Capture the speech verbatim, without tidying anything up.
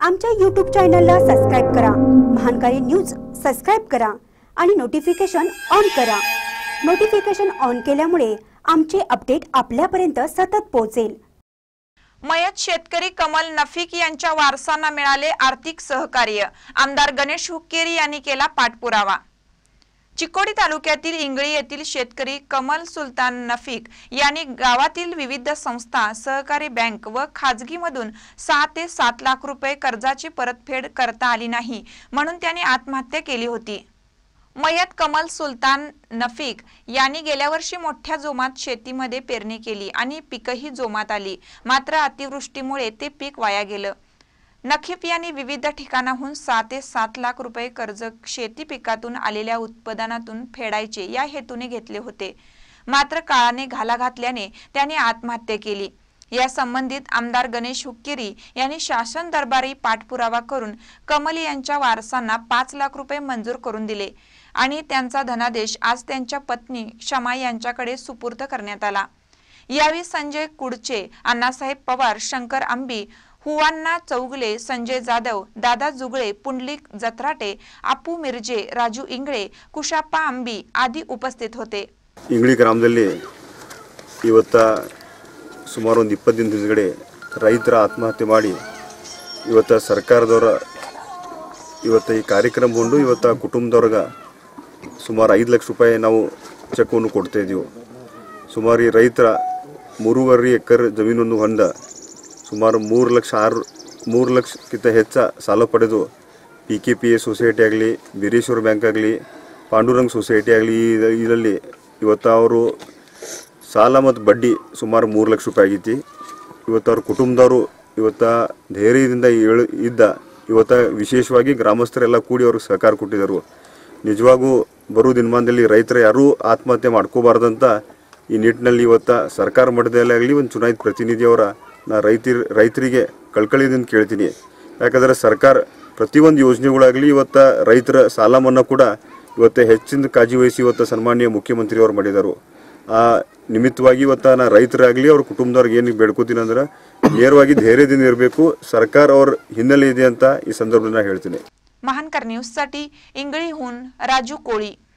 आमच्या यूट्यूब चॅनलला सबस्क्राइब करा, महानकारी न्यूज सबस्क्राइब करा आणि नोटिफिकेशन ऑन करा। नोटिफिकेशन ऑन केल्यामुळे आमचे अपडेट आपल्यापर्यंत सतत पोहोचेल। मयत शेतकरी कमल नफीक यांच्या वारसांना मिळाले आर्थिक सहकार्य, आमदार गणेश हुक्केरी यांनी केला पाठपुरावा। चिकोडी तालुक्यातील इंगळी येथील शेतकरी कमल सुलतान नफीक यांनी गावातील विविध संस्था, सहकारी बँक व खाजगी मधून सहा ते सात लाख रुपये कर्जाची परतफेड करता आली नाही म्हणून त्यांनी आत्महत्या केली होती। मयत कमल सुलतान नफीक यांनी गेल्या वर्षी मोठ्या जोमात शेतीमध्ये पेरणी केली आणि पीकही जोमात आली, मात्र अतिवृष्टीमुळे ते पीक वाया गेलं। नफीक यांनी विविध ठिकाणाहून सहा ते सात लाख रुपये कर्ज शेती पिकातून आलेल्या उत्पादनातून फेडायचे या हेतूने घेतले होते, मात्र काळाने घाला घातल्याने त्यांनी आत्महत्या केली। या संबंधित आमदार गणेश हुक्केरी यांनी शासन दरबारी पाठपुरावा करून कमल यांच्या वारसांना पाच लाख रुपये मंजूर करून दिले आणि त्यांचा धनादेश आज त्यांच्या पत्नी शमा यांच्याकडे सुपूर्द करण्यात आला। यावेळी संजय कुडचे, अण्णासाहेब पवार, शंकर आंबी, हुवान्ना चौगले, संजय जाधव, दादा जुगळे, पुंडलिक जत्राटे, आपू मिर्जे, राजू इंगळे, कुशाप्पा आंबी आदी उपस्थित होते। इंगळी ಗ್ರಾಮದಲ್ಲಿ ಇವತ್ತ ಸುಮಾರು ಒಂದು ಇಪ್ಪತ್ತು ದಿನದ ಹಿಂದಗಡೆ ರೈತರ ಆತ್ಮಹತ್ಯೆ ಮಾಡಿ ಇವತ್ತ ಸರ್ಕಾರದವರ ಇವತ್ತ ಈ ಕಾರ್ಯಕ್ರಮ ಗೊಂಡು ಇವತ್ತ ಕುಟುಂಬದವರಗ ಸುಮಾರು ಐದು ಲಕ್ಷ ರೂಪಾಯಿ ನಾವು ಚೆಕ್ ಅನ್ನು ಕೊಡ್ತಾ ಇದೀವಿ। ಸುಮಾರು ಈ ರೈತರ ಮೂರುವರೆ ಎಕರೆ ಜಮೀನನ್ನು ಹೊಂದ ಸುಮಾರು ಮೂರು ಲಕ್ಷ ಆರು ಮೂರು ಲಕ್ಷಕ್ಕಿಂತ ಹೆಚ್ಚ ಸಾಲ ಪಡೆದು P K P A society ಆಗಲಿ, ಬೀರೇಶ್ವರ ಬ್ಯಾಂಕ್ ಆಗಲಿ, ಪಾಂಡುರಂಗ್ ಸೊಸೈಟಿ ಆಗಲಿ ಇದರಲ್ಲಿ ಇವತ್ತು ಅವರು ಸಾಲ ಮತ್ತು ಬಡ್ಡಿ ಸುಮಾರು ಮೂರು ಲಕ್ಷ ರೂಪಾಯಿ ಆಗೈತಿ। ಇವತ್ತು ಅವ್ರ ಕುಟುಂಬದವರು ಇವತ್ತು ಧೈರ್ಯದಿಂದ ಏಳು ಇದ್ದ ಇವತ್ತು ವಿಶೇಷವಾಗಿ ಗ್ರಾಮಸ್ಥರೆಲ್ಲ ಕೂಡಿ ಅವ್ರಿಗೆ ಸಹಕಾರ ಕೊಟ್ಟಿದ್ದರು। ನಿಜವಾಗೂ ಬರೋ ದಿನಮಾನದಲ್ಲಿ ರೈತರ ಯಾರೂ ಆತ್ಮಹತ್ಯೆ ಮಾಡ್ಕೋಬಾರ್ದಂತ ಈ ನಿಟ್ಟಿನಲ್ಲಿ ಇವತ್ತು ಸರ್ಕಾರ ಮಟ್ಟದಲ್ಲೇ ಆಗಲಿ ಒಂದು ಚುನಾಯಿತ ಪ್ರತಿನಿಧಿಯವರ ನಾ ರೈತರ ರೈತರಿಗೆ ಕಳ್ಕಳಿದಿಂದ ಕೇಳ್ತೀನಿ। ಯಾಕಂದರೆ ಸರ್ಕಾರ ಪ್ರತಿಯೊಂದು ಯೋಜನೆಗಳಾಗಲಿ ಇವತ್ತು ರೈತರ ಸಾಲ ಮನ್ನಾ ಕೂಡ ಇವತ್ತು ಹೆಚ್ಚಿನ ಕಾಳಜಿ ವಹಿಸಿ ಇವತ್ತು ಸನ್ಮಾನ್ಯ ಮುಖ್ಯಮಂತ್ರಿಯವರು ಮಾಡಿದರು। ಆ ನಿಮಿತ್ತವಾಗಿ ಇವತ್ತು ನಾ ರೈತರಾಗಲಿ ಅವ್ರ ಕುಟುಂಬದವ್ರಿಗೆ ಏನು ಬೇಡ್ಕೋತೀನಿ ಅಂದ್ರೆ ನೇರವಾಗಿ ಧೈರ್ಯದಿಂದ ಇರಬೇಕು, ಸರ್ಕಾರ ಅವ್ರ ಹಿನ್ನೆಲೆ ಇದೆ ಅಂತ ಈ ಸಂದರ್ಭದಲ್ಲಿ ಹೇಳ್ತೀನಿ। महानकर न्यूज साठी इंगळीहून राजू कोळी।